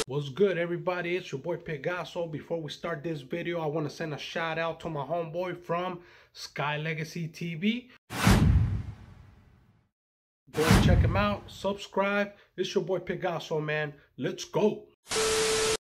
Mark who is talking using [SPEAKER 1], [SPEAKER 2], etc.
[SPEAKER 1] What's good, everybody? It's your boy PGazo. Before we start this video, I want to send a shout out to my homeboy from Sky Legacy TV. Go and check him out, subscribe. It's your boy PGazo, man. Let's go.